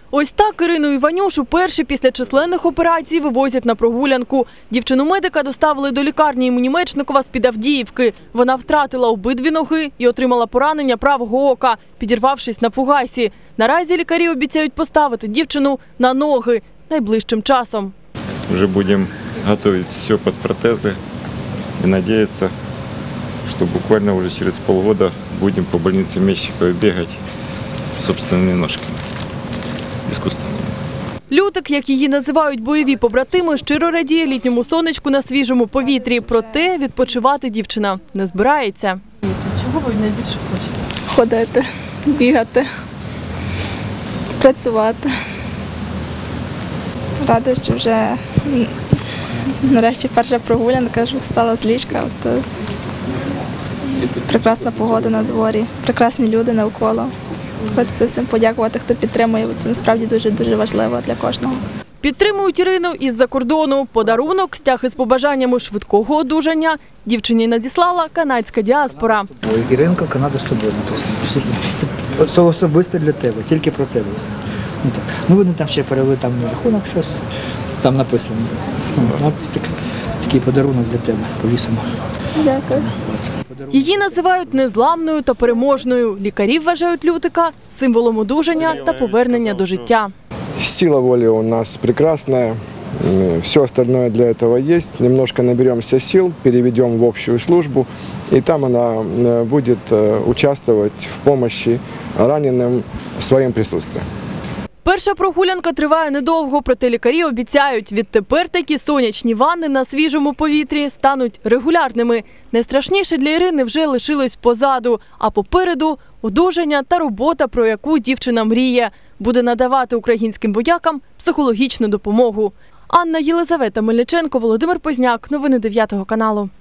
Ось так Ірину Іванюшу перші після численних операцій вивозять на прогулянку. Дівчину-медика доставили до лікарні імені Мечникова з-під Авдіївки. Вона втратила обидві ноги і отримала поранення правого ока, підірвавшись на фугасі. Наразі лікарі обіцяють поставити дівчину на ноги найближчим часом. Вже будемо готувати все під протези і сподіватися, що буквально вже через полгода будемо по больниці Мечникова бігати собственними ножками. Лютик, як її називають бойові побратими, щиро радіє літньому сонечку на свіжому повітрі. Проте відпочивати дівчина не збирається. Чого ви найбільше хочете? Ходити, бігати, працювати. Рада, що вже нарешті перша прогулянка, що встала з ліжка. Прекрасна погода на дворі, прекрасні люди навколо. Хочеться всім подякувати, хто підтримує. Це насправді дуже важливо для кожного. Підтримують Ірину із-за кордону. Подарунок, стяг із побажаннями швидкого одужання дівчині надіслала канадська діаспора. Іринко, Канада з тобою написано. Це особисто для тебе, тільки про тебе все. Вони там ще перевели на рахунок щось, там написано. Такий подарунок для тебе, повісимо. Дякую. Її називають незламною та переможною. Лікарі вважають Лютика символом одужання та повернення до життя. Сила воли у нас прекрасная, все остальное для этого есть. Немножко наберемся сил, переведем в общую службу, и там она будет участвовать в помощи раненым своим присутствием. Перша прогулянка триває недовго, проте лікарі обіцяють, відтепер такі сонячні ванни на свіжому повітрі стануть регулярними. Найстрашніше для Ірини вже лишилось позаду, а попереду – одужання та робота, про яку дівчина мріє. Буде надавати українським воякам психологічну допомогу. Анна Єлизавета Мельниченко, Володимир Позняк. Новини 9 каналу.